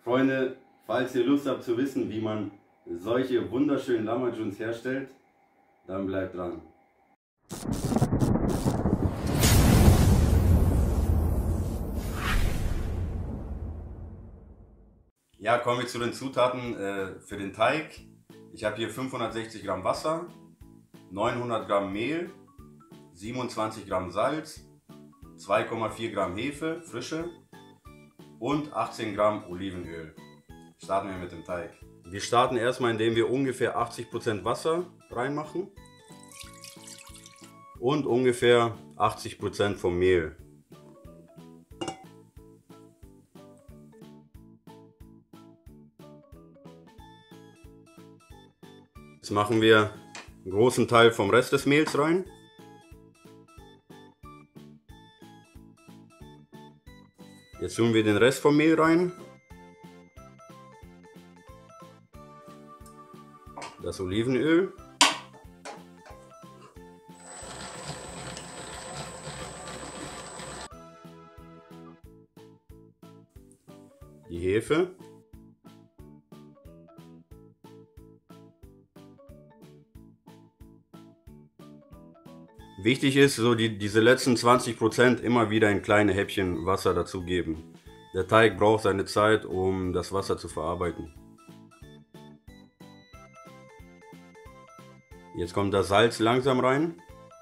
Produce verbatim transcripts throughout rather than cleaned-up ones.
Freunde, falls ihr Lust habt zu wissen, wie man solche wunderschönen Lammerjuns herstellt, dann bleibt dran. Ja, kommen wir zu den Zutaten äh, für den Teig. Ich habe hier fünfhundertsechzig Gramm Wasser, neunhundert Gramm Mehl, siebenundzwanzig Gramm Salz, zwei Komma vier Gramm Hefe, frische und achtzehn Gramm Olivenöl. Starten wir mit dem Teig. Wir starten erstmal, indem wir ungefähr achtzig Prozent Wasser reinmachen und ungefähr achtzig Prozent vom Mehl. Jetzt machen wir einen großen Teil vom Rest des Mehls rein. Jetzt tun wir den Rest vom Mehl rein. Das Olivenöl. Die Hefe. Wichtig ist, so die, diese letzten zwanzig Prozent immer wieder in kleine Häppchen Wasser dazugeben. Der Teig braucht seine Zeit, um das Wasser zu verarbeiten. Jetzt kommt das Salz langsam rein.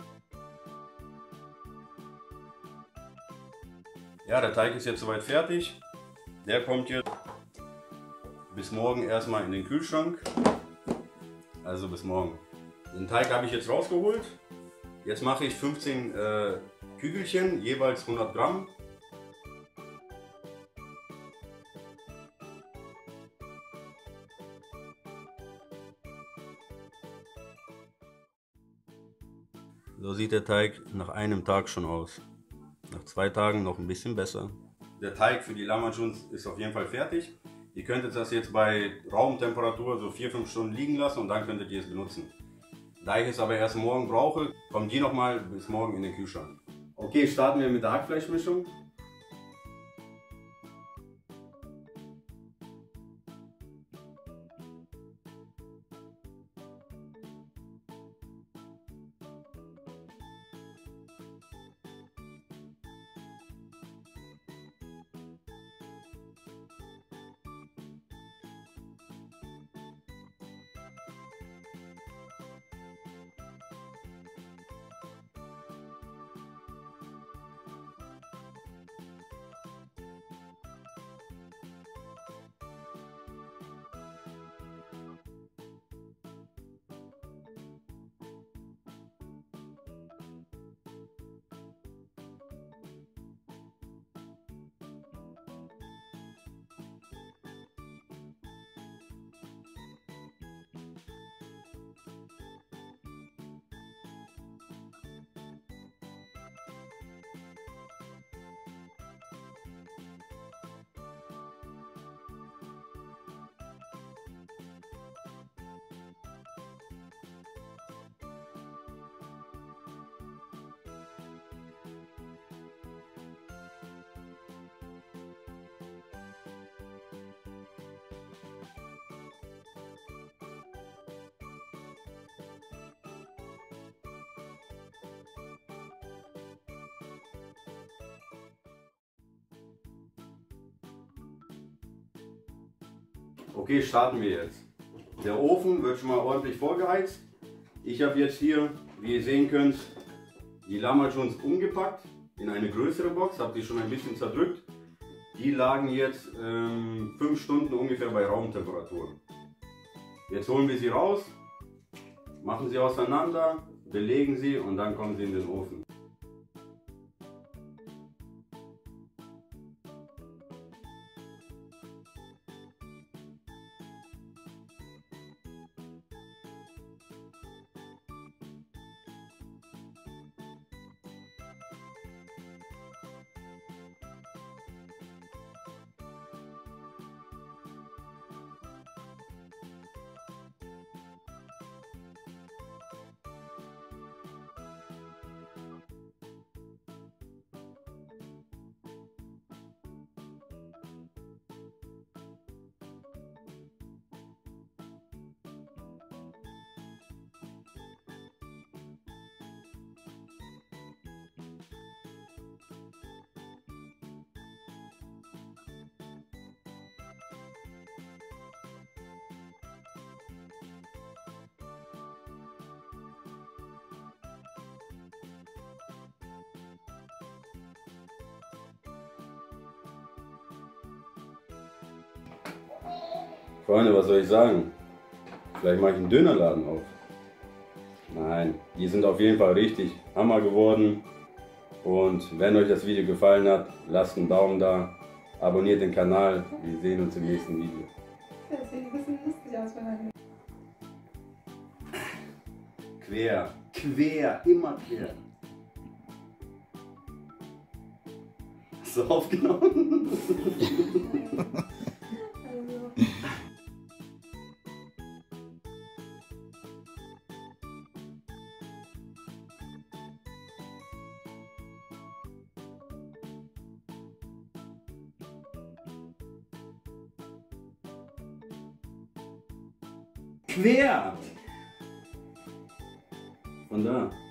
Ja, der Teig ist jetzt soweit fertig. Der kommt jetzt bis morgen erstmal in den Kühlschrank. Also bis morgen. Den Teig habe ich jetzt rausgeholt. Jetzt mache ich fünfzehn äh, Kügelchen, jeweils hundert Gramm. So sieht der Teig nach einem Tag schon aus. Nach zwei Tagen noch ein bisschen besser. Der Teig für die Lammerjuns ist auf jeden Fall fertig. Ihr könntet das jetzt bei Raumtemperatur so vier fünf Stunden liegen lassen und dann könntet ihr es benutzen. Da ich es aber erst morgen brauche, kommen die nochmal bis morgen in den Kühlschrank. Okay, starten wir mit der Hackfleischmischung. Okay, starten wir jetzt. Der Ofen wird schon mal ordentlich vorgeheizt. Ich habe jetzt hier, wie ihr sehen könnt, die Lammerjuns umgepackt in eine größere Box, habe die schon ein bisschen zerdrückt. Die lagen jetzt ähm, fünf Stunden ungefähr bei Raumtemperatur. Jetzt holen wir sie raus, machen sie auseinander, belegen sie und dann kommen sie in den Ofen. Freunde, was soll ich sagen? Vielleicht mache ich einen Dönerladen auf. Nein, die sind auf jeden Fall richtig Hammer geworden. Und wenn euch das Video gefallen hat, lasst einen Daumen da, abonniert den Kanal. Wir sehen uns im nächsten Video. Das sieht ein bisschen lustig aus, wenn er... Quer, quer, immer quer. Hast du aufgenommen? Also. Quer! Von da.